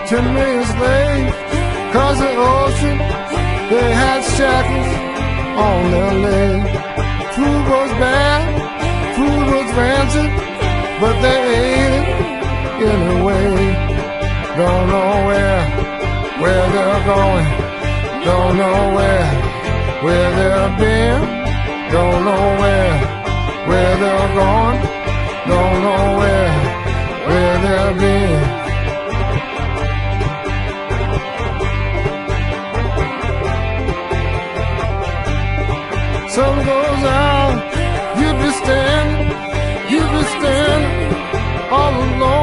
10 million slaves, 'cause the ocean, they had shackles on their legs. Food was bad, food was rancid, but they ate it anyway. Don't know where they're going, don't know where they've been, don't know where they're going, don't know where they've been. Sun goes out, you be standing all alone.